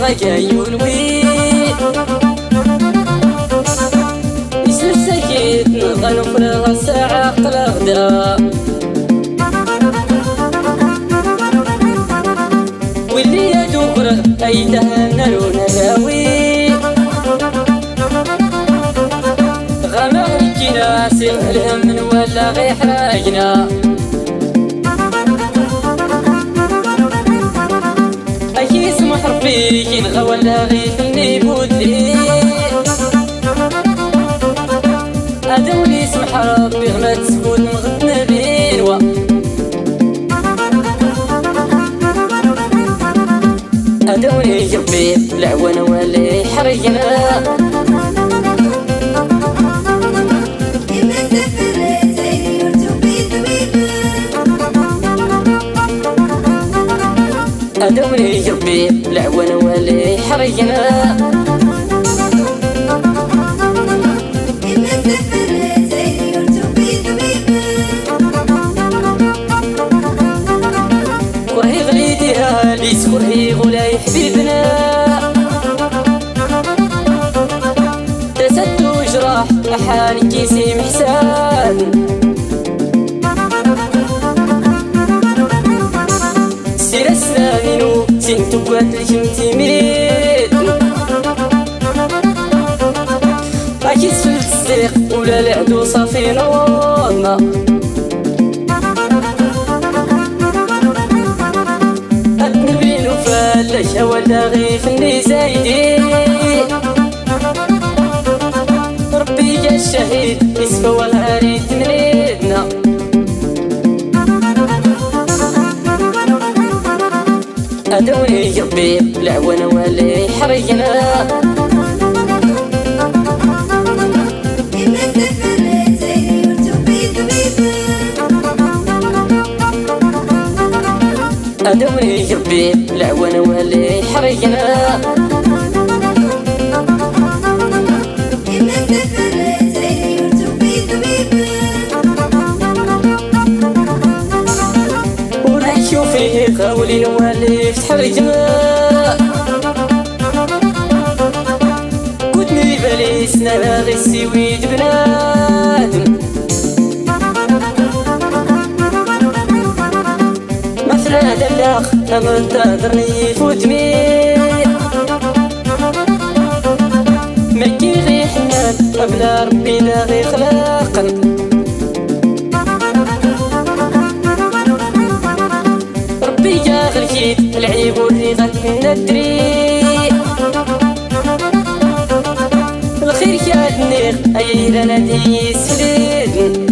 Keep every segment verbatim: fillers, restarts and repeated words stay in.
رجايون وين يسل سكيت نغنو فرغ الساعة قلغدا واللي يدور أيده نلون هاوي غمر الجنا سهلهم من ولا غي حراجنا أكي اسمح ربي كين غولا غي فيني بودلي أدوني اسمح ربي غما تسكوت نغدنا بينوا أدوني جربي العوانا واللي حرقنا أدوني جربي العوانا واللي حرقنا كرهي غليديها ليس كرهي غلاي حبيبنا تسد وجراح أحال كيسي محسان سير الساغنو سنتو قاتل شمتيميت أكيد في الصديق ولا العدو صافي نوضنا أتنبين وفالش ولا غيف اللي زايدي ربي جا الشهيد يسفى والهاري تمريدنا أدوني جربي العوانا واللي حرقنا أدوني جربي العوانا واللي حرقنا ونعيشو فيه قولين واللي تحرقنا كنتني بالي سنة غي السويد بنادم مثلا دلاخ أمن تهدرني فوتمي مكي غي حنان قبل ربي لا غي خلاقا ربي جا غلكيت العيب والريغة ندري الخير كادنيغ أيلا ندي سليد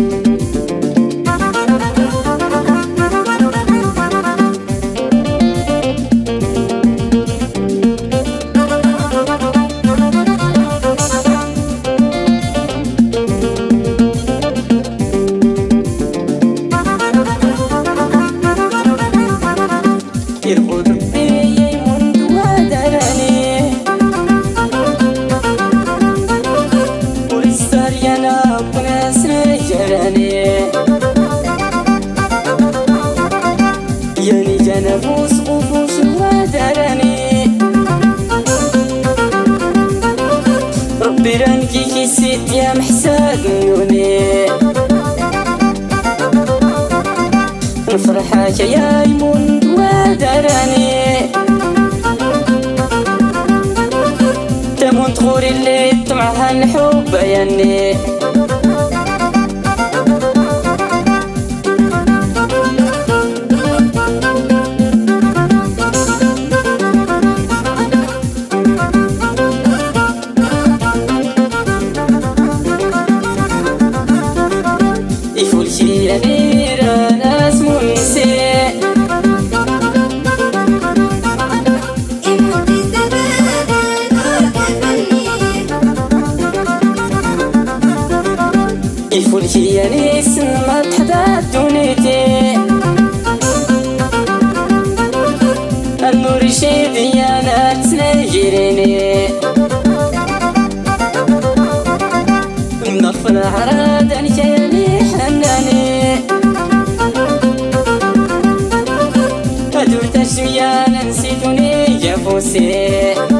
يرقد ربي يمند ودراني ولسار ينام وناس رجراني ياني جانا بوس قفوس ودراني ربي رانكي كيسيت يا محساد نوني نفرحك يا يمند ودراني تمون تغوري اللي طمعها الحب ياني يفول شي أمير ناس منسي يفول شي أنيس ما تحدى دونيتي النور شي ديانا تسنجريني نغفل عراد أنشاني حناني هدو تشميانا نسيتوني يا فوسي سي